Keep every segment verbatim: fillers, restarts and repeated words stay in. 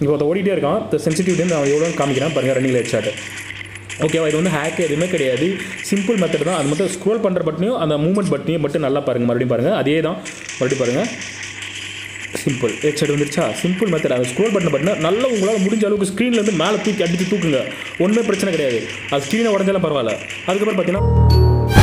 இப்போ அதை ஓடிட்டே இருக்கான். இந்த சென்சிட்டிவிட்டி நான் எவ்வளோ காமிக்கிறேன் பாருங்கள். ரன்னிங்கில் ஹெட்ஷாட். ஓகேவா? இது வந்து ஹேக் எதுவுமே கிடையாது, சிம்பிள் மெத்தட் தான். அது மட்டும் ஸ்க்ரோல் பண்ணுற பட்டனையும் அந்த மூவ்மெண்ட் பட்டனையும் மட்டும் நல்லா பாருங்கள். மறுபடியும் பாருங்கள், அதே தான். மறுபடியும் பாருங்கள், சிம்பிள் ஹெட்ஷாட் வந்துருச்சா? Simple method. அது ஸ்க்ரோல் பண்ண பட்டனை நல்லா உங்களால் முடிஞ்ச அளவுக்கு ஸ்க்ரீன்லேருந்து மேலே தூக்கி அடித்து தூக்குங்க, ஒன்றுமே பிரச்சனை கிடையாது. அது ஸ்க்ரீனை உடஞ்சாலும் பரவாயில்ல. அதுக்கப்புறம் பார்த்தீங்கன்னா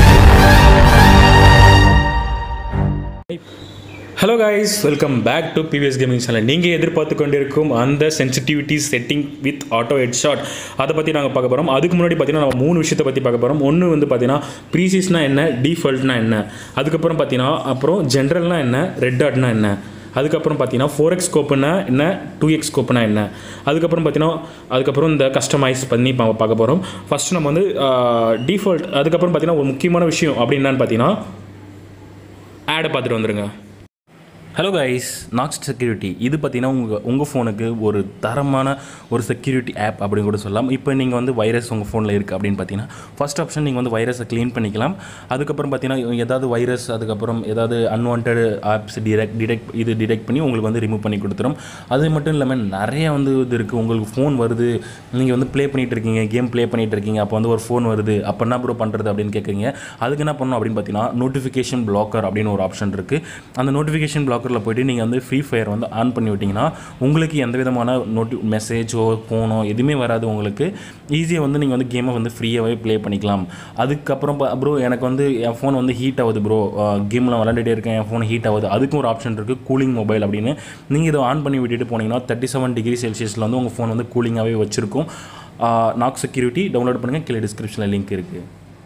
hello guys, welcome back to PVS gaming channel. நீங்கள் எதிர்பார்த்து கொண்டிருக்கும் அந்த sensitivity setting with auto headshot, அதை பற்றி நாங்கள் பார்க்க போகிறோம். அதுக்கு முன்னாடி பார்த்தீங்கன்னா நம்ம மூணு விஷயத்தை பற்றி பார்க்க போகிறோம். ஒன்று வந்து பார்த்தீங்கன்னா ப்ரீசிஸ்னா என்ன, டிஃபால்ட்னா என்ன, அதுக்கப்புறம் பார்த்தீங்கன்னா அப்புறம் ஜென்ரல்னா என்ன, ரெட் டாட்னா என்ன, அதுக்கப்புறம் பார்த்தீங்கன்னா ஃபோர் எக்ஸ் ஸ்கோப்புனா என்ன, டூ எக்ஸ் ஸ்கோப்புனா என்ன, அதுக்கப்புறம் பார்த்தீங்கன்னா அதுக்கப்புறம் இந்த கஸ்டமைஸ் பண்ணி பார்க்க போகிறோம். ஃபஸ்ட்டு நம்ம வந்து டிஃபால்ட், அதுக்கப்புறம் பார்த்தீங்கன்னா ஒரு முக்கியமான விஷயம் அப்படி என்னன்னு பார்த்தீங்கன்னா ஆடை பார்த்துட்டு வந்துடுங்க. ஹலோ கைஸ், நாக்ஸ் செக்யூரிட்டி இது பார்த்தீங்கன்னா உங்கள் உங்கள் ஃபோனுக்கு ஒரு தரமான ஒரு செக்யூரிட்டி ஆப் அப்படின்னு கூட சொல்லலாம். இப்போ நீங்கள் வந்து வைரஸ் உங்கள் ஃபோனில் இருக்குது அப்படின்னு பார்த்தீங்கன்னா ஃபஸ்ட் ஆப்ஷன் நீங்கள் வந்து வைரஸை க்ளீன் பண்ணிக்கலாம். அதுக்கப்புறம் பார்த்தீங்கன்னா ஏதாவது வைரஸ், அதுக்கப்புறம் ஏதாவது அன்வான்ட் ஆப்ஸ் டிடெக்ட் டிடெக்ட் இது டிடெக்ட் பண்ணி உங்களுக்கு வந்து ரிமூவ் பண்ணி கொடுத்துரும். அது மட்டும் இல்லாமல் நிறைய வந்து இது இருக்குது. உங்களுக்கு ஃபோன் வருது, நீங்கள் வந்து ப்ளே பண்ணிகிட்டு இருக்கீங்க, கேம் ப்ளே பண்ணிகிட்டு இருக்கீங்க, அப்போ வந்து ஒரு ஃபோன் வருது, அப்போ என்ன ப்ரோ பண்ணுறது அப்படின்னு கேட்குறீங்க. அதுக்கு என்ன பண்ணணும் அப்படின்னு பார்த்தீங்கன்னா நோட்டிஃபிகேஷன் பிளாக்கர் அப்படின்னு ஒரு ஆப்ஷன் இருக்குது. அந்த நோட்டிஃபிகேஷன் பிளாக்கர் போய்ட்டு நீங்கள் வந்து ஃப்ரீ ஃபயர் வந்து ஆன் பண்ணி விட்டிங்கன்னா உங்களுக்கு எந்த விதமான நோட்டி மெசேஜோ ஃபோனோ எதுவுமே வராது. உங்களுக்கு ஈஸியாக வந்து நீங்கள் வந்து கேமை வந்து ஃப்ரீயாகவே ப்ளே பண்ணிக்கலாம். அதுக்கப்புறம் ப்ரோ எனக்கு வந்து என் ஃபோன் வந்து ஹீட் ஆகுது ப்ரோ, கேம்லாம் விளாண்டுட்டே இருக்கேன், என் ஃபோன் ஹீட் ஆகுது, அதுக்கும் ஒரு ஆப்ஷன் இருக்குது, கூலிங் மொபைல் அப்படின்னு. நீங்கள் இதை ஆன் பண்ணி விட்டுட்டு போனீங்கன்னா தேர்ட்டி செவன் டிகிரி செல்சியஸில் வந்து உங்கள் ஃபோன் வந்து கூலிங்காகவே வச்சுருக்கும். நாக்ஸ் செக்யூரிட்டி டவுன்லோட் பண்ணுங்கள், கீழே டிஸ்கிரிப்ஷனில் லிங்க் இருக்குது.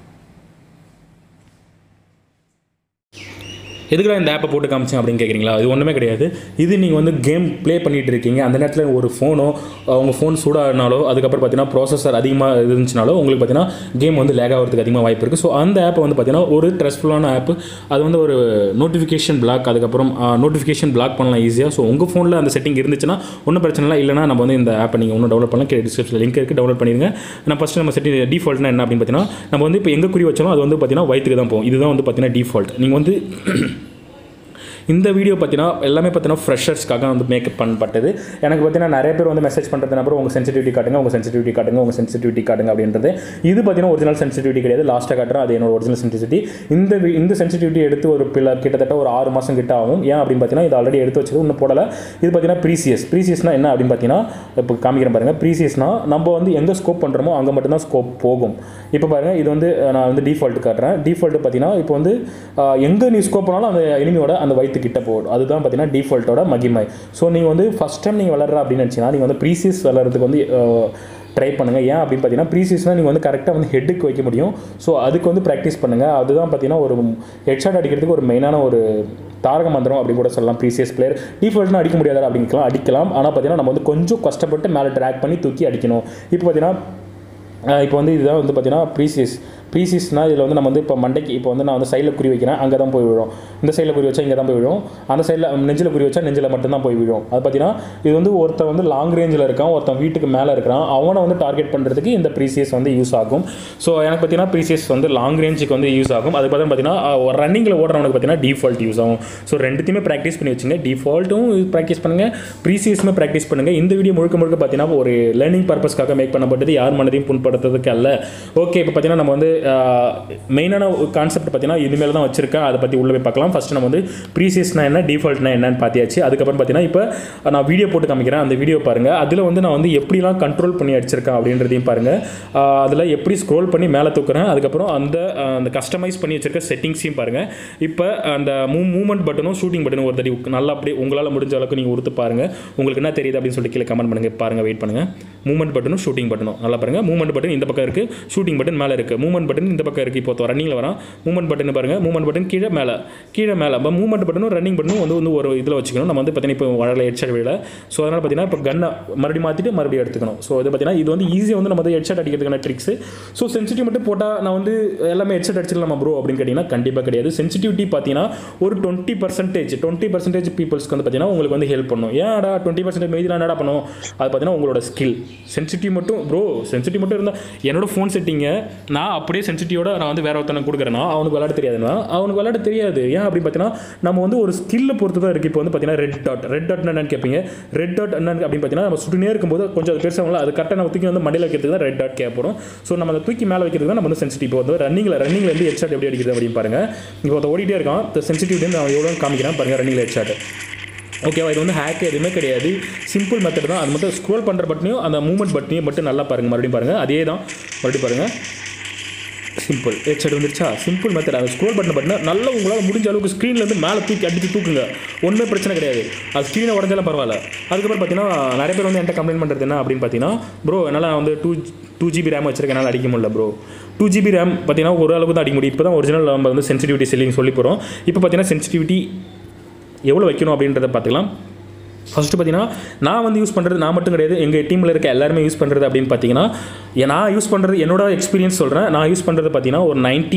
எதுக்குடா இந்த ஆப்பை போட்டு காமிச்சேன் அப்படின்னு கேட்குறீங்களா? இது ஒன்றுமே கிடையாது. இது நீங்கள் வந்து கேம் ப்ளே பண்ணிகிட்டு இருக்கீங்க, அந்த நேரத்தில் ஒரு ஃபோனோ உங்கள் ஃபோன் சூடானாலோ, அதுக்கப்புறம் பார்த்தீங்கன்னா ப்ராசஸர் அதிகமாக இருந்துச்சுனாலோ உங்களுக்கு பார்த்தீங்கன்னா கேம் வந்து லேக் ஆகிறதுக்கு அதிகமாக வாய்ப்பு இருக்குது. ஸோ அந்த ஆப்பை வந்து பார்த்தீங்கன்னா ஒரு ட்ரஸ்ட்ஃபுல்லான ஆப்பு. அது வந்து ஒரு நோட்டிஃபிகேஷன் பிளாக், அதுக்கப்புறம் நோட்டிஃபிகேஷன் பிளாக் பண்ணலாம் ஈஸியாக. ஸோ உங்கள் ஃபோனில் அந்த செட்டிங் இருந்துச்சுன்னா ஒன்றும் பிரச்சனை இல்லை. இல்லைனா நம்ம வந்து இந்த ஆப்பை நீங்கள் ஒன்றும் டவுன்லோட் பண்ணலாம், கீழே டிஸ்கிரிப்ஷனில் லிங்க் இருக்குது, டவுன்லோட் பண்ணிடுங்க. நான் ஃபஸ்ட்டு நம்ம செட்டிங் டிஃபால்ட்னா என்ன அப்படின்னு பார்த்தீங்கன்னா நம்ம வந்து இப்போ எங்கே குறி வச்சாலும் அது வந்து பார்த்தீங்கன்னா வயிற்றுக்கு தான் போகும். இதுதான் வந்து பார்த்தீங்கன்னா டிஃபால்ட். நீங்கள் வந்து இந்த வீடியோ பார்த்தீங்கன்னா எல்லாமே பார்த்தீங்கன்னா ஃப்ரெஷர்ஸ்க்காக வந்து மேக்கப் பண்ணப்பட்டது. எனக்கு பார்த்தீங்கன்னா நிறைய பேர் வந்து மெசேஜ் பண்ணுறது நம்பர் உங்கள் சென்சிட்டிவிட்டி காட்டுங்க, உங்கள் சென்சிட்டிவிட்டி காட்டுங்க, உங்கள் சென்சிட்டிவிட்டி காட்டுங்க அப்படின்றது. இது பார்த்தீங்கன்னா ஒரிஜினல் சென்சிட்டிவிட்டி கிடையாது, லாஸ்ட்டாக காட்டுறேன், அது என்னோட ஒரிஜினல் சென்சிட்டிவிட்டி. இந்த இந்த சென்சிட்டிவிட்டி எடுத்து ஒரு பிள்ளை கிட்டத்தட்ட ஒரு ஆறு மாதம் கிட்ட ஆகும். ஏன் அப்படின்னு பார்த்தீங்கன்னா இது ஆல்ரெடி எடுத்து வச்சது இன்னும் போடலை. இது பார்த்தீங்கன்னா ப்ரீசியஸ். ப்ரீசியஸ்னா என்ன அப்படின்னு பார்த்தீங்கன்னா இப்போ காமிக்கிறேன் பாருங்கள். ப்ரீசியஸ்னா நம்ம வந்து எங்கே ஸ்கோப் பண்ணுறோமோ அங்கே மட்டும்தான் ஸ்கோப் போகும். இப்போ பாருங்கள், இது வந்து நான் வந்து டிஃபால்ட் காட்டுறேன். டிஃபால்ட்டு பார்த்தீங்கன்னா இப்போ வந்து எங்கே நீ ஸ்கோப் பண்ணாலும் அந்த எனிமியோட அந்த வயிற்று கிட்ட போடும். அதுதான் பார்த்தீங்கன்னா டிஃபால்ட்டோட மகிமை. ஸோ நீங்கள் வந்து ஃபஸ்ட் டைம் நீங்கள் விளாட்ற அப்படின்னு நினச்சிங்கன்னா நீங்கள் வந்து ப்ரீசியஸ் விளாட்றதுக்கு வந்து ட்ரை பண்ணுங்கள். ஏன் அப்படின்னு பார்த்தீங்கன்னா ப்ரீசியஸ்னால் நீங்கள் வந்து கரெக்டாக வந்து ஹெட்டுக்கு வைக்க முடியும். ஸோ அதுக்கு வந்து ப்ராக்டிஸ் பண்ணுங்கள். அதுதான் பார்த்தீங்கன்னா ஒரு ஹெட்ஷாட் அடிக்கிறதுக்கு ஒரு மெயினான ஒரு தாரக மந்திரம் அப்படின்னு கூட சொல்லலாம். ப்ரீசியஸ் பிளேயர் டிஃபால்ட்னா அடிக்க முடியாதா அப்படின்லாம் அடிக்கலாம். ஆனால் பார்த்தீங்கன்னா நம்ம வந்து கொஞ்சம் கஷ்டப்பட்டு மேலே ட்ராக் பண்ணி தூக்கி அடிக்கணும். இப்போ பார்த்தீங்கன்னா இப்போ வந்து இதுதான் வந்து பார்த்தீங்கன்னா ப்ரீசியஸ். ப்ரீசியஸ்னால் இதில் வந்து நம்ம வந்து இப்போ மண்டைக்கு இப்போ வந்து நான் வந்து சைடில் குறி வைக்கிறேன், அங்கே தான் போய் விழும். இந்த சைடில் குறி வச்சா இங்கே தான் போய் விழும். அந்த சைடில் நெஞ்சில் குறி வச்சா நெஞ்சில் மட்டும்தான் போய் விழும். அது பார்த்தீங்கன்னா இது வந்து ஒருத்தன் வந்து லாங் ரேஞ்சில் இருக்கான், ஒருத்தன் வீட்டுக்கு மேலே இருக்கிறான், அவனை வந்து டார்கெட் பண்ணுறதுக்கு இந்த ப்ரீசியஸ் வந்து யூஸ் ஆகும். ஸோ எனக்கு பார்த்தீங்கன்னா ப்ரீசியஸ் வந்து லாங் ரேஞ்சுக்கு வந்து யூஸ் ஆகும். அது பார்த்தீங்கன்னா ரன்னிங்கில் ஓடுறவனுக்கு பார்த்தீங்கன்னா டிஃபால்ட் யூஸ் ஆகும். ஸோ ரெண்டுத்தையுமே ப்ராக்டிஸ் பண்ணி வச்சுங்க. டிஃபால்ட்டும் ப்ராக்டிஸ் பண்ணுங்கள், ப்ரீசியஸுமே ப்ராக்டிஸ் பண்ணுங்கள். இந்த வீடியோ முழுக்க முழுக்க பார்த்தீங்கன்னா ஒரு லேர்னிங் பர்பஸ்க்காக மேக் பண்ணப்பட்டது, யார் மனதையும் புண்படுத்துறதுக்கு அல்ல. ஓகே, இப்போ பார்த்தீங்கன்னா நம்ம வந்து மெயினான கான்செப்ட் பார்த்தீங்கன்னா இனிமேல் தான் வச்சிருக்கேன், அதை பற்றி உள்ளே போய் பார்க்கலாம். ஃபஸ்ட்டு நம்ம வந்து ப்ரீசியஸ்னா என்ன, டிஃபால்ட்னா என்னன்னு பார்த்தியாச்சு. அதுக்கப்புறம் பார்த்தீங்கன்னா இப்போ நான் வீடியோ போட்டு காமிக்கிறேன், அந்த வீடியோ பாருங்கள். அதில் வந்து நான் வந்து எப்படிலாம் கண்ட்ரோல் பண்ணி அடிச்சிருக்கேன் அப்படின்றதையும் பாருங்கள். அதில் எப்படி ஸ்க்ரோல் பண்ணி மேலே தூக்குறேன், அதுக்கப்புறம் அந்த அந்த கஸ்டமைஸ் பண்ணி வச்சிருக்க செட்டிங்ஸையும் பாருங்கள். இப்போ அந்த மூ மூவ்மெண்ட் பட்டனும் ஷூட்டிங் பட்டனும் ஒரு தடி நல்லா அப்படியே உங்களால் முடிஞ்ச அளவுக்கு நீங்கள் உறுத்து பாருங்கள். உங்களுக்கு என்ன தெரியுது அப்படின்னு சொல்லிட்டு கீழே கமெண்ட் பண்ணுங்கள். பாருங்கள், வெயிட் பண்ணுங்கள். மூவ்மெண்ட் பட்டனும் ஷூட்டிங் பட்டனும் நல்லா பாருங்கள். மூவ்மெண்ட் பட்டன் இந்த பக்கம் இருக்குது, ஷூட்டிங் பட்டன் மேலே இருக்குது. மூவ்மெண்ட் பட்டன் இந்த பக்கம் இருக்குது. இப்போ ரன்னிங்கில் வரான், மூவ்மெண்ட் பட்டன் பாருங்கள். மூவ்மெண்ட் பட்டன் கீழே மேலே கீழே மேலே இப்போ மூவ்மெண்ட் பட்டனும் ரன்னிங் பட்டனும் வந்து வந்து ஒரு இதில் வச்சுக்கணும். நம்ம வந்து பார்த்தீங்கன்னா இப்போ வழல ஹெட்ஷாட் விட. ஸோ அதனால் பார்த்தீங்கன்னா இப்போ கன்னை மறுபடியும் மாற்றிட்டு மறுபடியும் எடுத்துக்கணும். ஸோ இது பார்த்தீங்கன்னா இது வந்து ஈஸியாக வந்து நம்ம வந்து ஹெட்ஷாட் அடிக்கிறதுக்கான ட்ரிக்ஸ். ஸோ சென்சிட்டிவ் மட்டும் போட்டால் நான் வந்து எல்லாமே ஹெட்ஷாட் அடிச்சிடலாமா ப்ரோ அப்படின்னு கேட்டிங்கன்னா கண்டிப்பாக கிடையாது. சென்சிட்டிவிட்டி பார்த்தீங்கன்னா ஒரு டுவெண்ட்டி பர்சன்டேஜ் டுவெண்ட்டி பர்சன்டேஜ் பீப்புள்ஸ்க்கு வந்து பார்த்தீங்கன்னா உங்களுக்கு வந்து ஹெல்ப் பண்ணும். ஏன்டா டுவெண்ட்டி பர்சன்டேஜ் மீதி என்னடா பண்ணும்? அது பார்த்தீங்கன்னா உங்களோட ஸ்கில். சென்சிட்டிவ் மட்டும் ப்ரோ சென்சிட்டிவ் மட்டும் இருந்தால் என்னோட ஃபோன் செட்டிங்கை நான் அப்படி அப்படியே சென்சிட்டிவோட நான் வந்து வேற ஒருத்தனை கொடுக்குறேன்னா அவனுக்கு விளையாட தெரியாதுன்னா அவனுக்கு விளையாட தெரியாது. ஏன் அப்படின்னு பார்த்தீங்கன்னா நம்ம வந்து ஒரு ஸ்கில்லை பொறுத்து தான் இருக்குது. இப்போ வந்து பார்த்தீங்கன்னா ரெட் டாட் ரெட் டாட் என்னன்னு கேட்பீங்க. ரெட் டாட் என்னன்னு அப்படின்னு பார்த்தீங்கன்னா நம்ம சுட்டுனே இருக்கும்போது கொஞ்சம் அது பெருசாக அது கரெக்டாக நம்ம தூக்கி வந்து மண்டையில் வைக்கிறதுக்கு தான் ரெட் டாட் கேட்போம். ஸோ நம்ம அதை தூக்கி மேலே வைக்கிறது தான் நம்ம வந்து சென்சிட்டிவ். வந்து ரன்னிங்கில் ரன்னிங்கில் வந்து ஹெட் ஷாட் எப்படி அடிக்கிறது அப்படின்னு பாருங்க. இப்போ அதை ஓடிட்டே இருக்கான். சென்சிட்டிவிட்டி நான் எவ்வளோ காமிக்கிறேன் பாருங்கள். ரன்னிங்கில் ஹெட் ஷாட் ஓகேவா. இது வந்து ஹேக் எதுவுமே கிடையாது. சிம்பிள் மெத்தட் தான். அது மட்டும் ஸ்க்ரோல் பண்ணுற பட்டனையும் அந்த மூவ்மெண்ட் பட்டனையும் மட்டும் நல்லா பாருங்கள். மறுபடியும் பாருங்கள். அதே தான் மறுபடியும் பாருங்கள். சிம்பிள் ஹெட் ஷாட் வந்துருச்சா. Simple method. அது ஸ்க்ரோல் பண்ண பட்டனை நல்லா உங்களால் முடிஞ்ச அளவுக்கு ஸ்க்ரீன்லேருந்து மேலே தூக்கி அடித்து தூக்குங்க. ஒன்றுமே பிரச்சனை கிடையாது. அது ஸ்க்ரீனை உடஞ்சாலும் பரவாயில்ல. அதுக்கப்புறம் பார்த்தீங்கன்னா நிறைய பேர் வந்து என்கிட்ட கம்ப்ளைண்ட் பண்ணுறது என்ன அப்படின்னு பார்த்தீங்கன்னா ப்ரோ என்னால் வந்து டூ டூ ஜிபி ரேம் வச்சிருக்கேன் என்னால் அடிக்க முடியல ப்ரோ. டூ ஜிபி ரேம் பார்த்தீங்கன்னா ஒரு அளவுக்கு தான் அடிக்க முடியும். இப்போ தான் ஒரிஜினல் நம்ம வந்து சென்சிட்டிவிட்டி செல்லிங் சொல்லி போகிறோம். இப்போ பார்த்தீங்கன்னா சென்சிட்டிவிட்டி எவ்வளோ வைக்கணும் அப்படின்றத பார்த்துக்கலாம். ஃபஸ்ட்டு பார்த்தீங்கன்னா நான் வந்து யூஸ் பண்ணுறது நான் மட்டும் கிடையாது, எங்கள் டீமில் இருக்க எல்லாருமே யூஸ் பண்ணுறது அப்படின்னு பார்த்தீங்கன்னா நான் யூஸ் பண்ணுறது என்னோட எக்ஸ்பீரியன்ஸ் சொல்கிறேன். நான் யூஸ் பண்ணுறது பார்த்தீங்கன்னா ஒரு நைன்ட்டி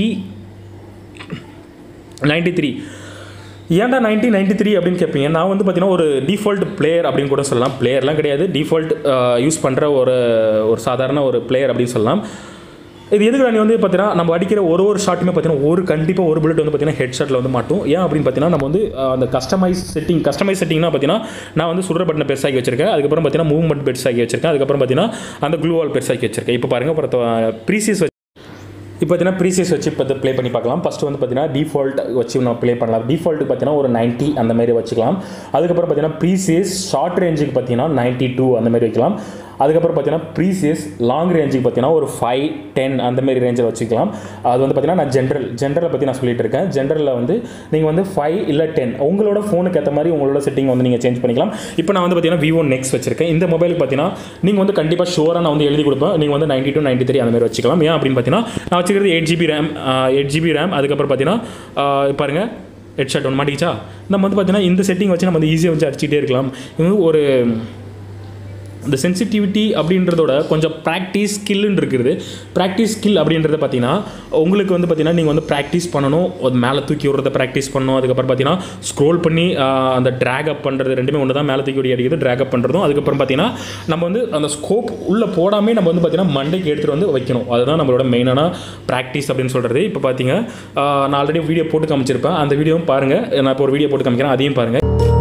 நைன்ட்டி த்ரீ ஏன்டா நைன்ட்டி நைன்ட்டி த்ரீ அப்படின்னு கேட்பீங்க. நான் வந்து பார்த்தீங்கன்னா ஒரு டிஃபால்ட் பிளேயர் அப்படின்னு கூட சொல்லலாம். பிளேயர்லாம் கிடையாது, டிஃபால்ட் யூஸ் பண்ணுற ஒரு ஒரு சாதாரண ஒரு பிளேயர் அப்படின்னு சொல்லலாம். இது எதுக்கு நீ வந்து பார்த்தீங்கன்னா நம்ம அடிக்கிற ஒரு ஒரு ஷாட்டுமே பார்த்தீங்கன்னா ஒரு கண்டிப்பாக ஒரு புல்லட் வந்து பார்த்தீங்கன்னா ஹெட் ஷாட்டில் வந்து மாட்டும். ஏன் அப்படின்னு பார்த்தீங்கன்னா நம்ம வந்து அந்த கஸ்டமைஸ் செட்டிங் கஸ்டமைஸ் செட்டிங்னா பார்த்தீங்கன்னா நான் வந்து சுடுற பட்டனை பெருசாக்கி வச்சிருக்கேன். அதுக்கப்புறம் பார்த்தீங்கன்னா மூவ்மெண்ட் பெருசாக்கி வச்சிருக்கேன். அதுக்கப்புறம் பார்த்தீங்கன்னா அந்த க்ளூ வால் பெருசாக்கி வச்சிருக்கேன். இப்போ பாருங்கள் அப்புறம் ப்ரீசியஸ் வச்சு இப்போ பார்த்தீங்கன்னா ப்ரீசியஸ் வச்சு இப்போ ப்ளே பண்ணி பார்க்கலாம். ஃபஸ்ட்டு வந்து பார்த்தீங்கன்னா டிஃபால்ட் வச்சு நம்ம ப்ளே பண்ணலாம். டிஃபால்ட்டு பார்த்தீங்கன்னா ஒரு நைன்ட்டி அந்த மாதிரி வச்சுக்கலாம். அதுக்கப்புறம் பார்த்தீங்கன்னா ப்ரீசியஸ் ஷார்ட் ரேஞ்சுக்கு பார்த்தீங்கன்னா நைன்ட்டி டூ அந்த மாதிரி வைக்கலாம். அதுக்கப்புறம் பார்த்தீங்கன்னா ப்ரீசியஸ் லாங் ரேஞ்சுக்கு பார்த்தீங்கன்னா ஒரு ஃபைவ் டென் அந்த மாதிரி ரேஞ்சில் வச்சுக்கலாம். அது வந்து பார்த்தீங்கன்னா நான் ஜென்ரல் ஜென்ரலை பற்றி நான் சொல்லிட்டு இருக்கேன். ஜென்ரலில் வந்து நீங்கள் வந்து ஃபைவ் இல்லை டென் உங்களோட ஃபோனுக்கு ஏற்ற மாதிரி உங்களோட செட்டிங் வந்து நீங்கள் சேஞ்ச் பண்ணிக்கலாம். இப்போ நான் வந்து பார்த்தீங்கன்னா விவோ நெக்ஸ்ட் வச்சிருக்கேன். இந்த மொபைலுக்கு பார்த்தீங்கன்னா நீங்கள் வந்து கண்டிப்பாக ஷோராக நான் வந்து எழுதி கொடுப்பேன். நீங்கள் வந்து நைன்ட்டி டூ நைன்ட்டி த்ரீ அந்த மாதிரி வச்சுக்கலாம். ஏன் அப்படின்னு பார்த்தீங்கன்னா நான் வச்சுக்கிறது eight GB RAM eight GB RAM அதுக்கப்புறம் பார்த்தீங்கன்னா பாருங்கள் ஹெட் ஷாட் ஒன்று மாட்டிக்கிச்சா. நம்ம வந்து பார்த்தீங்கன்னா இந்த செட்டிங் வச்சு நம்ம வந்து ஈஸியாக வச்சு அடிச்சுட்டே இருக்கலாம். இது ஒரு இந்த சென்சிட்டிவிட்டி அப்படின்றதோட கொஞ்சம் ப்ராக்டிஸ் ஸ்கில்லுன்னு இருக்குது. ப்ராக்டிஸ் ஸ்கில் அப்படின்றத பார்த்தீங்கன்னா உங்களுக்கு வந்து பார்த்தீங்கன்னா நீங்கள் வந்து ப்ராக்டிஸ் பண்ணணும். அது மேலே தூக்கி விடுறத ப்ராக்டிஸ் பண்ணணும். அதுக்கப்புறம் பார்த்தீங்கன்னா ஸ்க்ரோல் பண்ணி அந்த ட்ராக் அப் பண்ணுறது ரெண்டுமே ஒன்று தான். மேலே தூக்கி விடி அடிக்கிறது ட்ராக் அப் பண்ணுறதும். அதுக்கப்புறம் பார்த்தீங்கன்னா நம்ம வந்து அந்த ஸ்கோப் உள்ளே போடாமே நம்ம வந்து பார்த்தீங்கன்னா மண்டைக்கு எடுத்துகிட்டு வந்து வைக்கணும். அதுதான் நம்மளோட மெயினான ப்ராக்டிஸ் அப்படின்னு சொல்கிறது. இப்போ பார்த்தீங்க நான் ஆல்ரெடி வீடியோ போட்டு காமிச்சிருப்பேன். அந்த வீடியோவும் பாருங்கள். நான் இப்போ ஒரு வீடியோ போட்டு காமிக்கிறேன், அதையும் பாருங்கள்.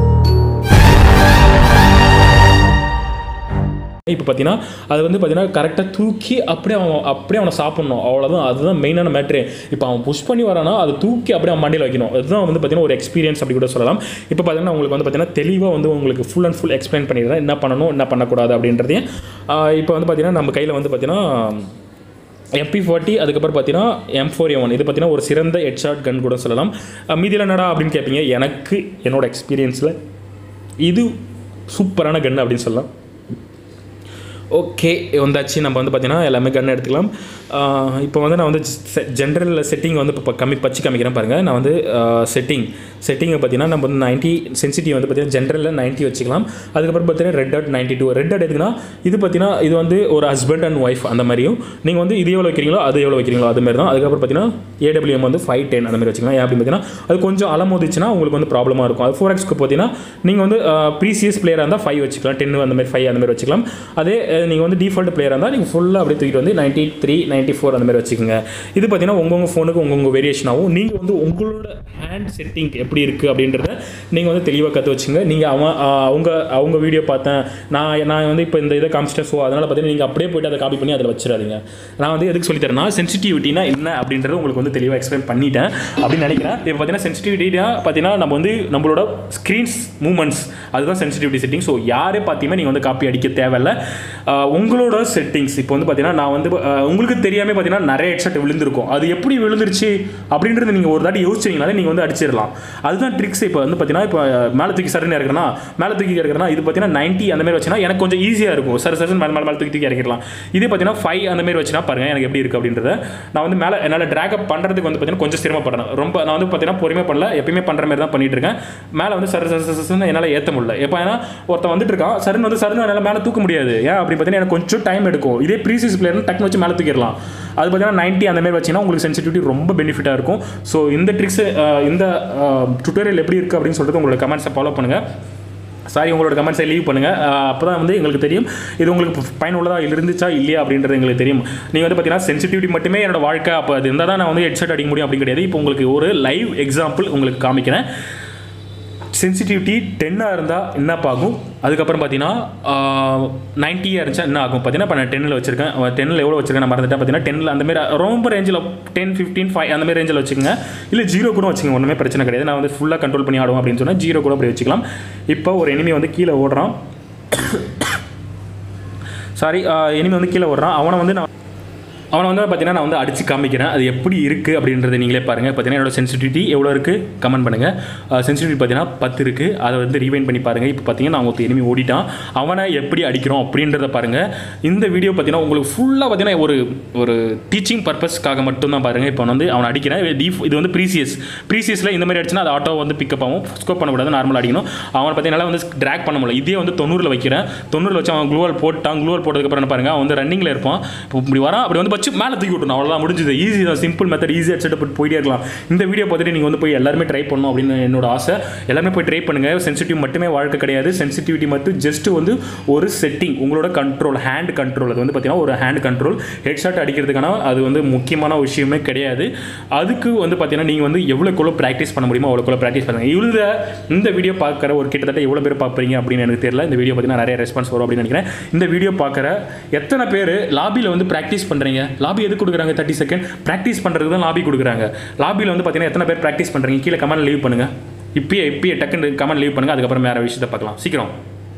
இப்போ பார்த்தீங்கன்னா அது வந்து பார்த்தீங்கன்னா கரெக்டாக தூக்கி அப்படியே அவன் அப்படியே அவனை சாப்பிட்ணும். அவ்வளோதான். அதுதான் மெயினான மேட்ரு. இப்போ அவன் புஷ் பண்ணி வரானா அதை தூக்கி அப்படியே அவன் மண்டியில் வைக்கணும். அதுதான் வந்து பார்த்தீங்கன்னா ஒரு எக்ஸ்பீரியன்ஸ் அப்படி கூட சொல்லலாம். இப்போ பார்த்தீங்கன்னா உங்களுக்கு வந்து பார்த்தீங்கன்னா தெளிவாக வந்து உங்களுக்கு ஃபுல் அண்ட் ஃபுல் எக்ஸ்பிளைன் பண்ணிடுறேன் என்ன பண்ணணும் என்ன பண்ணக்கூடாது அப்படின்றதையும். இப்போ வந்து பார்த்தீங்கன்னா நம்ம கையில் வந்து பார்த்தீங்கன்னா எம்பி ஃபார்ட்டி அதுக்கப்புறம் பார்த்தீங்கன்னா எம் ஃபோர் ஏ ஒன் இது பார்த்தீங்கன்னா ஒரு சிறந்த ஹெட் ஷாட் கன் கூட சொல்லலாம். மீதியில் என்னடா அப்படின்னு கேட்பீங்க. எனக்கு என்னோட எக்ஸ்பீரியன்ஸில் இது சூப்பரான கன் அப்படின்னு சொல்லலாம். ஓகே வந்தாச்சு. நம்ம வந்து பார்த்தீங்கன்னா எல்லாமே கன் எடுத்துக்கலாம். இப்போ வந்து நான் வந்து ஜென்ரல் செட்டிங் வந்து இப்போ கம்மி பச்சு காமிக்கிறேன் பாருங்கள். நான் வந்து செட்டிங் செட்டிங்கை பார்த்தீங்கன்னா நம்ம வந்து நைன்ட்டி சென்சிட்டிவ் வந்து பார்த்தீங்கன்னா ஜென்ரலில் நைன்ட்டி வச்சுக்கலாம். அதுக்கப்புறம் பார்த்தீங்கன்னா red dot ninety two red dot எதுக்குன்னா இது பார்த்தீங்கன்னா இது வந்து ஒரு ஹஸ்பண்ட் அண்ட் ஒய்ஃப் அந்த மாதிரியும் நீங்கள் வந்து இது எவ்வளோ வைக்கிறீங்களோ அது எவ்வளோ வைக்கிறீங்களோ அது மாதிரி தான். அதுக்கப்புறம் பார்த்தீங்கன்னா ஏடபிள்யூஎம் வந்து ஃபைவ் டென் அந்த மாதிரி வச்சுக்கலாம். அப்படின்னு பார்த்தீங்கன்னா அது கொஞ்சம் அலமோதிச்சுன்னா உங்களுக்கு வந்து ப்ராப்ளமாக இருக்கும். அது ஃபோர் எக்ஸ்க்கு பார்த்தீங்கன்னா நீங்கள் வந்து ப்ரீசியஸ் பிளேயராக இருந்தால் ஃபைவ் வச்சுக்கலாம். டென் அந்த மாதிரி ஃபைவ் அந்த மாதிரி வச்சுக்கலாம். அதே நீங்கள் வந்து டிஃபால்ட் பிளேயராக இருந்தால் நீங்கள் ஃபுல்லாக அப்படியே தூக்கிட்டு வந்து நைன்ட்டி த்ரீ நைன்ட்டி ஃபோர் அந்த மாதிரி வச்சுக்கோங்க. இது பார்த்தீங்கன்னா உங்கள் ஃபோனுக்கு உங்கள் வேரியேஷன் ஆகும். நீங்கள் வந்து உங்களோட ஹேண்ட் செட்டிங் எப்படி இருக்குது அப்படின்றத நீங்கள் வந்து தெளிவாக கற்று வச்சுங்க. நீங்கள் அவன் அவங்க அவங்க வீடியோ பார்த்தேன் நான் நான் வந்து இப்போ இந்த இதை காமிச்சிட்டேன். ஸோ அதனால் பார்த்தீங்கன்னா நீங்கள் அப்படியே போய்ட்டு அதை காப்பி பண்ணி அதில் வச்சிடாதீங்க. நான் வந்து எதுக்கு சொல்லித்தரேன்னா சென்சிட்டிவிட்டினா என்ன அப்படின்றத உங்களுக்கு வந்து தெளிவாக எக்ஸ்பிளைன் பண்ணிட்டேன் அப்படின்னு நினைக்கிறேன். இப்போ பார்த்தீங்கன்னா சென்சிட்டிவிட்டினா பார்த்தீங்கன்னா நம்ம வந்து நம்மளோட ஸ்க்ரீன்ஸ் மூவ்மெண்ட்ஸ் அதுதான் சென்சிட்டிவிட்டி செட்டிங். ஸோ யாரே பார்த்தீங்கன்னா நீங்கள் வந்து காப்பி அடிக்க தேவையில்லை. உங்களோட செட்டிங்ஸ் இப்போ வந்து பார்த்தீங்கன்னா நான் வந்து உங்களுக்கு தெரியாமல் பார்த்தீங்கன்னா நிறைய ஹெட்செட் விழுந்திருக்கும். அது எப்படி விழுந்துருச்சு அப்படின்றது நீங்கள் ஒரு தாட்டி யோசிச்சிங்கனாலே நீங்கள் வந்து அடிச்சிடலாம். அதுதான் ட்ரிக்ஸ். இப்போ வந்து பார்த்தீங்கன்னா இப்போ மேலே தூக்கி சரன்னு இறக்குறேன்னா மேலே தூக்கி இறக்குறேன்னா இது பார்த்தீங்கன்னா நைன்ட்டி அந்த மாதிரி வச்சுன்னா எனக்கு கொஞ்சம் ஈஸியாக இருக்கும். சரி சரி மேலே மேலே மேலே தூக்கி தூக்கி இறக்கிடலாம். இதே பார்த்தீங்கன்னா ஃபைவ் அந்த மாதிரி வச்சுன்னா பாருங்கள் எனக்கு எப்படி இருக்குது அப்படின்றத நான் வந்து மேலே என்னால் ட்ராக் அப் பண்ணுறதுக்கு வந்து பார்த்தீங்கன்னா கொஞ்சம் சிரமப்படுறேன். ரொம்ப நான் வந்து பார்த்தீங்கன்னா பொறுமையாக பண்ணல, எப்பயுமே பண்ணுற மாதிரி தான் பண்ணிட்டு இருக்கேன். மேலே வந்து சரி சரி சரி என்னால் ஏற்ற முடியல. எப்போ ஏன்னா ஒருத்தன் வந்துட்டு இருக்கான் சருன்னு வந்து சருன்னு என்னால் மேலே தூக்க முடியாது. ஏன் அப்படி பார்த்தீங்கன்னா எனக்கு கொஞ்சம் டைம் எடுக்கும். இதே ப்ரீசியஸ் பிளேயர்னு டக்குனு வச்சு மேலே தூக்கிடலாம். அது பார்த்தீங்கன்னா நைன்ட்டி அந்த மாதிரி வச்சிங்கன்னா உங்களுக்கு சென்சிட்டிவிட்டி ரொம்ப பெனிஃபிட்டாக இருக்கும். ஸோ இந்த ட்ரிக்ஸ் இந்த டுட்டோரியல் எப்படி இருக்குது அப்படின்னு சொல்லிட்டு உங்களோட கமெண்ட்ஸை ஃபாலோ பண்ணுங்கள். சாரி உங்களோட கமெண்ட்ஸை லீவ் பண்ணுங்கள். அப்போ தான் வந்து எங்களுக்கு தெரியும் இது உங்களுக்கு பயனுள்ளதாக இருந்துச்சா இல்லையா அப்படின்றது எங்களுக்கு தெரியும். நீங்கள் வந்து பார்த்தீங்கன்னா சென்சிட்டிவிட்டி மட்டுமே என்னோட வாழ்க்கை, அப்போ அது இருந்தால் தான் நான் வந்து ஹெட்செட் அடிக்க முடியும் அப்படி கிடையாது. இப்போ உங்களுக்கு ஒரு லைவ் எக்ஸாம்பிள் உங்களுக்கு காமிக்கிறேன். சென்சிட்டிவிட்டி டென்னாக இருந்தால் என்னப்பா ஆகும், அதுக்கப்புறம் பார்த்தீங்கன்னா நைன்ட்டியாக இருந்துச்சா என்ன ஆகும் பார்த்தீங்கன்னா, இப்போ நான் டென்னில் வச்சிருக்கேன். டென்னில் எவ்வளோ வச்சிருக்கேன் நான் மறந்துட்டேன். பார்த்தீங்கன்னா டென்னில் அந்தமாரி ரொம்ப ரேஞ்சில் டென் ஃபிஃப்டீன் ஃபைவ் அந்தமாரி ரேஞ்சில் வச்சுக்கோங்க. இல்லை ஜீரோ கூட வச்சுக்கோங்க, ஒன்றுமே பிரச்சனை கிடையாது. நான் வந்து ஃபுல்லாக கண்ட்ரோல் பண்ணி ஆடுவோம் அப்படின்னு சொன்னால் ஜீரோ கூட அப்படி வச்சுக்கலாம். இப்போ ஒரு எனிமி வந்து கீழே ஓடுறான், சாரி எனிமி வந்து கீழே ஓடுறான். அவனை வந்து நான் அவனை வந்து பார்த்தீங்கன்னா நான் வந்து அடித்து காமிக்கிறேன், அது எப்படி இருக்குது அப்படின்றத நீங்களே பாருங்கள். பார்த்தீங்கன்னா என்னோட சென்சிட்டிவிட்டி எவ்வளோ இருக்குது கமெண்ட் பண்ணுங்கள். சென்சிட்டிவிட்டி பார்த்தீங்கன்னா பத்து இருக்குது, அதை வந்து ரீவைண்ட் பண்ணி பாருங்கள். இப்போ பார்த்தீங்கன்னா நான் ஒரு எனிமி ஓடிட்டான், அவனை எப்படி அடிக்கிறோம் அப்படின்றத பாருங்கள். இந்த வீடியோ பார்த்தீங்கன்னா உங்களுக்கு ஃபுல்லாக பார்த்தீங்கன்னா ஒரு ஒரு டீச்சிங் பர்பஸ்க்காக மட்டும்தான் பாருங்கள். இப்போ வந்து அவனை அடிக்கிறேன். இது வந்து ப்ரீசியஸ் ப்ரீசியஸில் இந்த மாதிரி அடிச்சுன்னா அது ஆட்டோ வந்து பிக்கப் ஆகும், ஸ்கோப் பண்ணக்கூடாது, நார்மலாக அடிக்கணும். அவனை பார்த்தீங்கன்னா வந்து ட்ராக் பண்ண முடியல. இதே வந்து தொண்ணூறில் வைக்கிறேன், தொண்ணூறில் வச்சு அவன் க்ளூவால் போட்டான். க்ளூவால் போட்டதுக்கப்புறம் என்ன பாருங்கள், அவன் வந்து ரன்னிங்கில் இருப்பான். இப்போ இப்படி வரான், அப்படி வந்து வச்சு மேலே தூக்கி விட்டணும், அவ்வளோதான் முடிஞ்சது. ஈஸி தான், சிம்பிள் மெத்தட், ஈஸியாக செட்டப் போட்டு போயிட்டே இருக்கலாம். இந்த வீடியோ பார்த்துட்டு நீங்கள் வந்து போய் எல்லாருமே ட்ரை பண்ணணும் அப்படின்னு என்னோட ஆசை. எல்லாருமே போய் ட்ரை பண்ணுங்கள். சென்சிட்டிவ் மட்டுமே வாழ்க்கை கிடையாது. சென்சிட்டிவிட்டி மட்டும் ஜஸ்ட் வந்து ஒரு செட்டிங், உங்களோட கண்ட்ரோல், ஹேண்ட் கண்ட்ரோல். அது வந்து பார்த்தீங்கன்னா ஒரு ஹேண்ட் கண்ட்ரோல். ஹெட்ஷாட் அடிக்கிறதுக்கான அது வந்து முக்கியமான விஷயமே கிடையாது. அதுக்கு வந்து பார்த்தீங்கன்னா நீங்கள் வந்து எவ்வளோக்குள்ள ப்ராக்டிஸ் பண்ண முடியுமோ அவ்வளோக்குள்ள ப்ராக்டிஸ் பண்ணுங்கள். இவ்வளோ இந்த வீடியோ பார்க்குற ஒரு கிட்டத்தட்ட எவ்வளோ பேர் பார்ப்பீங்க அப்படின்னு எனக்கு தெரியல. இந்த வீடியோ பார்த்தீங்கன்னா நிறைய ரெஸ்பான்ஸ் வரும் அப்படின்னு நினைக்கிறேன். இந்த வீடியோ பார்க்குற எத்தனை பேர் லாபியில் வந்து ப்ராக்டிஸ் பண்ணுறீங்க? லாபி எது கொடுக்குறாங்க? தேர்ட்டி செகண்ட் ப்ராக்டிஸ் பண்ணுறதுக்கு தான் லாபி கொடுக்குறாங்க. லாபியில் வந்து பார்த்தீங்கன்னா எத்தனை பேர் ப்ராக்டிஸ் பண்ணுறீங்க? கீழே கமெண்ட் லீவ் பண்ணுங்கள். இப்பயே இப்பயே டக்குன்னு கமெண்ட் லீவ் பண்ணுங்கள். அதுக்கப்புறம் வேறு விஷயத்தை பார்க்கலாம் சீக்கிரம்.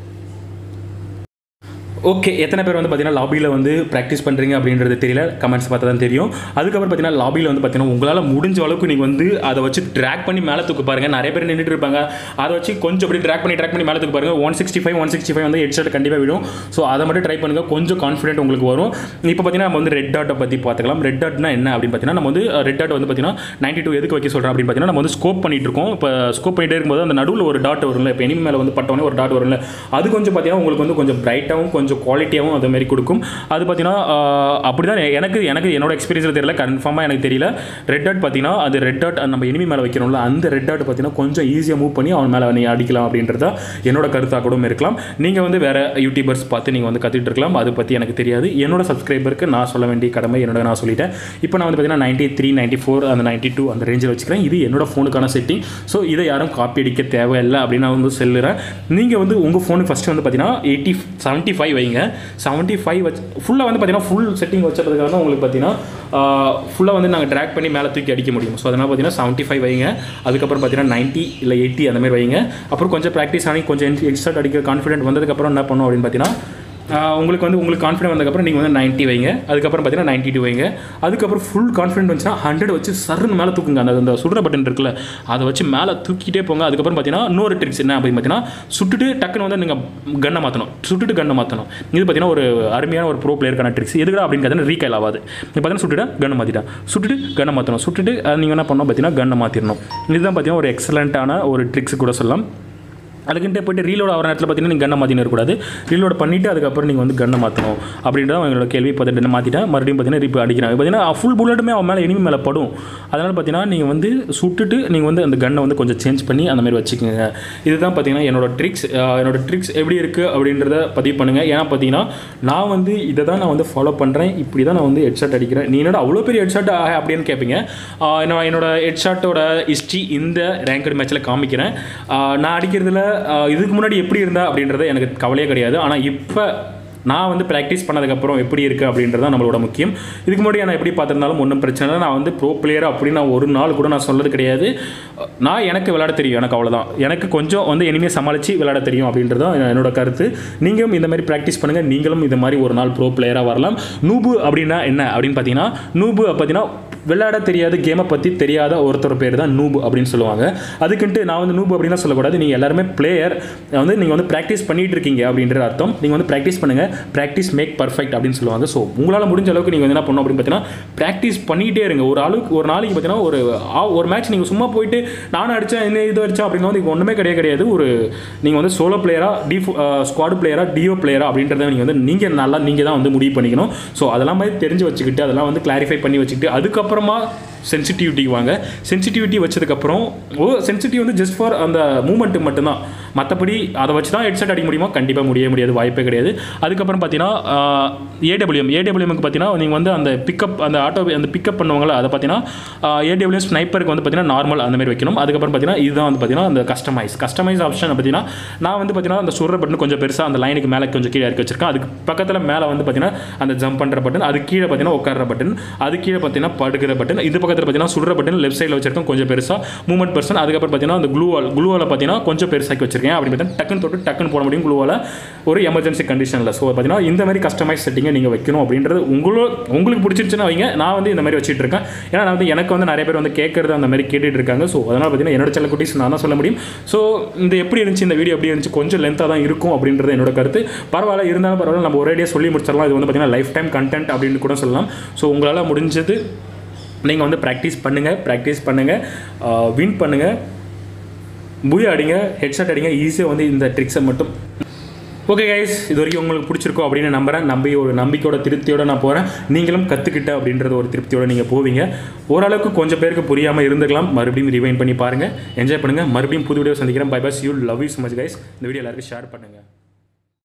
ஓகே, எத்தனை பேர் வந்து பார்த்தீங்கன்னா லாபியில் வந்து ப்ராக்டிஸ் பண்ணுறீங்க அப்படின்றது தெரியல, கமெண்ட்ஸ் பார்த்தா தான் தெரியும். அதுக்கப்புறம் பார்த்தீங்கன்னா லாபியில் வந்து பார்த்தீங்கன்னா உங்களால் முடிஞ்ச அளவுக்கு நீங்கள் வந்து அதை வச்சு ட்ராக் பண்ணி மேலே தூக்கு பாருங்கள். நிறைய பேர் நின்றுட்டு இருப்பாங்க, அதை வச்சு கொஞ்சம் அப்படி ட்ராக் பண்ணி ட்ராக் பண்ணி மேலே தூக்கு பாருங்கள். One sixty five one sixty five வந்து ஹெட்செட் கண்டிப்பாக விடும். ஸோ அதை மட்டும் ட்ரை பண்ணுங்கள், கொஞ்சம் கான்ஃபிடென்ட் உங்களுக்கு வரும். இப்போ பார்த்தீங்கன்னா நம்ம வந்து ரெட் டாட்டை பற்றி பார்த்துக்கலாம். ரெட் டாட்னா என்ன அப்படின்னு பார்த்தீங்கன்னா, நம்ம வந்து ரெட் டாட் வந்து பார்த்தீங்கன்னா நைன்ட்டி டூ எதுக்கு வைக்க சொல்கிறேன் அப்படின்னு பார்த்தீங்கன்னா, நம்ம வந்து ஸ்கோப் பண்ணிட்டு இருக்கோம். இப்போ ஸ்கோப் பண்ணிட்டே இருக்கும்போது அந்த நடுவில் ஒரு டாட் வரும்ல, இப்போ எனிமி மேலே வந்து பட்டவனே ஒரு டாட் வரும்ல, அது கொஞ்சம் பார்த்தீங்கன்னா உங்களுக்கு வந்து கொஞ்சம் பிரைட்டாகவும் கொஞ்சம் குவாலிட்டியாகவும் அது மாதிரி கொடுக்கும். அது பார்த்தீங்கன்னா அப்படி தான் எனக்கு எனக்கு என்னோட எக்ஸ்பீரியன்ஸில் தெரியல, கன்ஃபார்மாக எனக்கு தெரியல. ரெட் டாட் பார்த்தீங்கன்னா அது ரெட் டாட் நம்ம எனிமி மேலே வைக்கிறோம்ல, அந்த ரெட் டாட் பார்த்தீங்கன்னா கொஞ்சம் ஈஸியாக மூவ் பண்ணி அவன் மேலே நீ அடிக்கலாம் அப்படின்றத என்னோட கருத்தாக கூட இருக்கலாம். நீங்கள் வந்து வேறு யூடியூபர்ஸ் பார்த்து நீங்கள் வந்து கற்றுட்டு இருக்கலாம், அது பற்றி எனக்கு தெரியாது. என்னோட சப்ஸ்கிரைபருக்கு நான் சொல்ல வேண்டிய கடமை என்னோட நான் சொல்லிட்டேன். இப்போ நான் வந்து பார்த்தீங்கன்னா நைன்ட்டி த்ரீ நைன்ட்டி ஃபோர் அந்த நைன்ட்டி டூ அந்த ரேஞ்சில் வச்சுக்கிறேன். இது என்னோட ஃபோனுக்கான செட்டிங். ஸோ இதை யாரும் காப்பி அடிக்க தேவையில்லை அப்படின்னு நான் வந்து சொல்லுறேன். நீங்கள் வந்து உங்கள் ஃபோனுக்கு ஃபஸ்ட்டு வந்து பார்த்தீங்கன்னா எயிட்டி செவன்ட்டி ஃபைவ் வைங்க. செவன்ட்டி ஃபைவ் வச்சு ஃபுல்லாக வந்து பார்த்தீங்கன்னா ஃபுல் செட்டிங் வச்சதுக்காக தான் உங்களுக்கு பார்த்தீங்கன்னா ஃபுல்லாக வந்து நாங்கள் ட்ராக் பண்ணி மேலே தூக்கி அடிக்க முடியும். ஸோ அதனால் பார்த்தீங்கன்னா செவன்ட்டி ஃபைவ் வைங்க. அதுக்கப்புறம் பார்த்தீங்கன்னா நைன்ட்டி இல்லை எயிட்டி அந்த மாதிரி வைங்க. அப்புறம் கொஞ்சம் ப்ராக்டிஸ் ஆகி கொஞ்சம் எக்ஸ்ட்ரா அடிக்க கான்ஃபிடென்ட் வந்ததுக்கப்புறம் என்ன பண்ணும் அப்படின்னு பார்த்தீங்கன்னா, உங்களுக்கு வந்து உங்களுக்கு கான்ஃபிடென்ட் வந்ததுக்கப்புறம் நீங்கள் வந்து நைன்ட்டி வைங்க. அதுக்கப்புறம் பார்த்தீங்கன்னா நைன்ட்டி டூ வைங்க. அதுக்கப்புறம் ஃபுல் கான்ஃபிடென்ட் வந்துச்சுன்னா ஹண்ட்ரட் வச்சு சருன்னு மேலே தூக்குங்க. அந்த அந்த சுடுற பட்டன் இருக்குல்ல, அதை வச்சு மேலே தூக்கிட்டே போங்க. அதுக்கப்புறம் பார்த்தீங்கன்னா இன்னொரு ட்ரிக்ஸ் என்ன அப்படின்னு பார்த்தீங்கன்னா, சுட்டுட்டு டக்குன்னு வந்து நீங்கள் கன்னை மாற்றணும், சுட்டுட்டு கன்னை மாற்றணும். இது பார்த்தீங்கன்னா ஒரு அருமையான ஒரு ப்ரோ பிளேயருக்கான ட்ரிக்ஸ். எதுக்குடா அப்படின்னு பார்த்தீங்கன்னா ரீகைல் ஆகாது. இப்போ பார்த்தீங்கன்னா சுட்டுட்டு கன்னை மாற்றிட்டா, சுட்டுட்டு கன்னை மாற்றணும், சுட்டுட்டு நீங்கள் என்ன பண்ணணும் பார்த்தீங்கன்னா கன்னை மாற்றிடணும். இதுதான் பார்த்தீங்கன்னா ஒரு எக்ஸலண்ட்டான ஒரு ட்ரிக்ஸ் கூட சொல்லலாம். அதுக்கிட்டே போய்ட்டு ரீலோட் ஆகிற நேரத்தில் பார்த்தீங்கன்னா நீங்கள் கன்னை மாற்றினு இருக்கக்கூடாது. ரீலோட் பண்ணிவிட்டு அதுக்கப்புறம் நீங்கள் வந்து கன்னை மாற்றணும் அப்படின்றத அவங்களோட கேள்வி. பார்த்துட்டு மாற்றிட்டேன், மறுபடியும் பார்த்தீங்கன்னா இப்போ அடிக்கிறாங்க. பார்த்தீங்கன்னா ஃபுல் புல்லட்டுமே அவன் மேலே எனிமி மேலே படும். அதனால் பார்த்தீங்கன்னா நீங்கள் வந்து சுட்டுட்டு நீங்கள் வந்து அந்த கன்னை வந்து கொஞ்சம் சேஞ்ச் பண்ணி அந்த மாதிரி வச்சுக்கோங்க. இதுதான் பார்த்தீங்கன்னா என்னோடய ட்ரிக்ஸ். என்னோடய ட்ரிக்ஸ் எப்படி இருக்குது அப்படின்றத பதிவு பண்ணுங்கள். ஏன்னா பார்த்தீங்கன்னா நான் வந்து இதை தான் நான் வந்து ஃபாலோ பண்ணுறேன், இப்படி தான் நான் வந்து ஹெட்ஷாட் அடிக்கிறேன். நீ என்னோட அவ்வளோ பெரிய ஹெட்ஷாட் அப்படின்னு கேட்பீங்க. நான் என்னோட ஹெட்ஷாட்டோட ஹிஸ்ட்ரி இந்த ரேங்கட் மேட்ச்சில் காமிக்கிறேன். நான் அடிக்கிறதுல இதுக்கு முன்னாடி எப்படி இருந்தா அப்படின்றத எனக்கு கவலையே கிடையாது. ஆனால் இப்போ நான் வந்து ப்ராக்டிஸ் பண்ணதுக்கப்புறம் எப்படி இருக்குது அப்படின்றது தான் நம்மளோட முக்கியம். இதுக்கு முன்னாடி நான் எப்படி பார்த்துருந்தாலும் ஒன்றும் பிரச்சனை இல்லை. நான் வந்து ப்ரோ பிளேயர் அப்படின்னு நான் ஒரு நாள் கூட நான் சொல்லது கிடையாது. நான் எனக்கு விளையாட தெரியும், எனக்கு அவ்வளோதான். எனக்கு கொஞ்சம் வந்து இனிமேல் சமாளித்து விளையாட தெரியும் அப்படின்றது தான் என்னோட கருத்து. நீங்களும் இந்த மாதிரி ப்ராக்டிஸ் பண்ணுங்கள், நீங்களும் இந்த மாதிரி ஒரு நாள் ப்ரோ பிளேயராக வரலாம். நூபு அப்படின்னா என்ன அப்படின்னு பார்த்தீங்கன்னா, நூபு பார்த்தீங்கன்னா விளையாட தெரியாது, கேமை பற்றி தெரியாத ஒருத்தர் பேர் தான் நூபு அப்படின்னு சொல்லுவாங்க. அதுக்குன்ட்டு நான் வந்து நூபு அப்படின்னா சொல்லக்கூடாது. நீங்கள் எல்லாருமே பிளேயர் வந்து நீங்கள் வந்து ப்ராக்டிஸ் பண்ணிகிட்டு இருக்கீங்க அப்படின்ற அர்த்தம். நீங்கள் வந்து ப்ராக்டிஸ் பண்ணுங்கள், ப்ராக்டிஸ் மேக் பர்ஃபெக்ட் அப்படின்னு சொல்லுவாங்க. ஸோ உங்களால் முடிஞ்ச அளவுக்கு நீங்கள் வந்து என்ன பண்ணணும் அப்படின்னு பார்த்தீங்கன்னா, ப்ராக்டிஸ் பண்ணிகிட்டே இருங்க. ஒரு ஆளுக்கு ஒரு நாளைக்கு பார்த்தீங்கன்னா ஒரு ஒரு மேட்ச் நீங்கள் சும்மா போயிட்டு நானும் அடித்தேன் என்ன இது அடித்தேன் அப்படின்னா வந்து ஒன்றுமே கிடையாது கிடையாது ஒரு நீங்கள் வந்து சோலோ பிளேயராக டி ஸ்குவாட் பிளேயராக டிஓ பிளேயராக அப்படின்றத நீங்கள் வந்து நீங்கள் நல்லா நீங்கள் தான் வந்து முடிவு பண்ணிக்கணும். ஸோ அதெல்லாம் மாதிரி தெரிஞ்சு வச்சுக்கிட்டு அதெல்லாம் வந்து கிளாரிஃபை பண்ணி வச்சுக்கிட்டு அதுக்கப்புறமா சென்சிட்டிவிட்டி வாங்க. சென்சிட்டிவிட்டி வச்சதுக்கப்புறம் ஓ சென்சிட்டிவ் வந்து ஜஸ்ட் ஃபார் அந்த மூமெண்ட்டு மட்டும்தான், மற்றபடி அதை வச்சு தான் ஹெட்செட் அடிக்க முடியுமா? கண்டிப்பாக முடிய முடியாது, வாய்ப்பே கிடையாது. அதுக்கப்புறம் பார்த்தீங்கன்னா ஏடபிள்யூஎம் ஏடபிள்யூஎம்க்கு பார்த்தீங்கன்னா நீங்கள் வந்து அந்த பிக்கப் அந்த ஆட்டோ அந்த பிக்கப் பண்ணுவாங்களா, அதை பார்த்தீங்கன்னா ஏடபிள்யூஎம் ஸ்னைப்பருக்கு வந்து பார்த்தீங்கன்னா நார்மல் அந்த மாதிரி வைக்கணும். அதுக்கப்புறம் பார்த்தீங்கன்னா இதுதான் வந்து பார்த்தீங்கன்னா அந்த கஸ்டமைஸ் கஸ்டமைஸ் ஆப்ஷன் பார்த்தீங்கன்னா நான் வந்து பார்த்தீங்கன்னா அந்த சுடுற பட்டன் கொஞ்சம் பெருசாக அந்த லைனுக்கு மேலே கொஞ்சம் கீழே இறக்கி வச்சிருக்கேன். அதுக்கு பக்கத்தில் மேலே வந்து பார்த்தீங்கன்னா அந்த ஜம்ப் பண்ணுற பட்டன், அது கீழே பார்த்தீங்கன்னா உட்கார பட்டன், அது கீழே பார்த்தீங்கன்னா படுக்கிற பட்டன், இது பக்கத்தில் பார்த்தீங்கன்னா சுடுற பட்டன் லெஃப்ட் சைடில் வச்சிருக்கேன் கொஞ்சம் பெருசாக மூவ்மெண்ட் பர்சன். அதுக்கப்புறம் பார்த்தீங்கன்னா அந்த க்ளூவால் க்ளூவால் பார்த்தீங்கன்னா கொஞ்சம் பெருசாக்கி வச்சிருக்கேன். அப்படி பார்த்தீங்கன்னா டக்குன்னு தொட்டு டக்குன்னு போட முடியும் க்ளூவால் ஒரு எமர்ஜென்சி கண்டிஷனில். ஸோ பார்த்தீங்கன்னா இந்த மாதிரி கஸ்டமைஸ் செட்டிங்கை நீங்கள் வைக்கணும் அப்படின்றது உங்களோ உங்களுக்கு பிடிச்சிருச்சுன்னா வைங்க. நான் வந்து இந்த மாதிரி வச்சுட்டு இருக்கேன். ஏன்னா நான் வந்து எனக்கு வந்து நிறைய பேர் வந்து கேட்கறது அந்த மாதிரி கேட்டுட்டு இருக்காங்க. ஸோ அதனால் பார்த்தீங்கன்னா என்னோட சேனல் குட்டீஸ் நான் தான் சொல்ல முடியும். ஸோ இந்த எப்படி இருந்துச்சு இந்த வீடியோ எப்படி இருந்துச்சு, கொஞ்சம் லென்த்தாக தான் இருக்கும் அப்படின்றது என்னோட கருத்து. பரவாயில்ல, இருந்தாலும் பரவாயில்ல, நம்ம ஒரேடியாக சொல்லி முடிச்சிடலாம். இது வந்து பார்த்தீங்கன்னா லைஃப் டைம் கண்டென்ட் அப்படின்னு கூட சொல்லலாம். ஸோ உங்களால் முடிஞ்சது நீங்கள் வந்து ப்ராக்டிஸ் பண்ணுங்கள் ப்ராக்டிஸ் பண்ணுங்கள் வின் பண்ணுங்கள், புய் அடிங்க, ஹெட்செட் அடிங்க, ஈஸியாக வந்து இந்த ட்ரிக்ஸை மட்டும். ஓகே கைஸ், இது வரைக்கும் உங்களுக்கு பிடிச்சிருக்கோம் அப்படின்னு நம்புகிறேன். நம்பி ஒரு நம்பிக்கையோட திருப்தியோடு நான் போகிறேன். நீங்களும் கற்றுக்கிட்ட அப்படின்றது ஒரு திருப்தியோடு நீங்கள் போவீங்க. ஓரளவுக்கு கொஞ்சம் பேருக்கு புரியாமல் இருந்துக்கலாம். மறுபடியும் ரிவைண்ட் பண்ணி பாருங்கள், என்ஜாய் பண்ணுங்கள். மறுபடியும் புது வீடியோ சந்திக்கிறேன். Bye bye, you love you so much guys. இந்த வீடியோ எல்லாருக்கும் ஷேர் பண்ணுங்கள்.